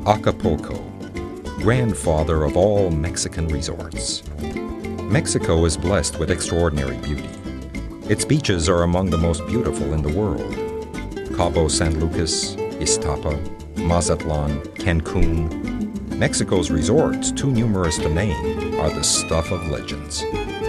Acapulco, grandfather of all Mexican resorts. Mexico is blessed with extraordinary beauty. Its beaches are among the most beautiful in the world. Cabo San Lucas, Iztapa, Mazatlan, Cancun. Mexico's resorts, too numerous to name, are the stuff of legends.